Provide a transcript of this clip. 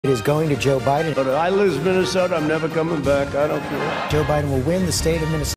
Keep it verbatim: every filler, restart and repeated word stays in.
It is going to Joe Biden. But I lose Minnesota, I'm never coming back. I don't care. Joe Biden will win the state of Minnesota.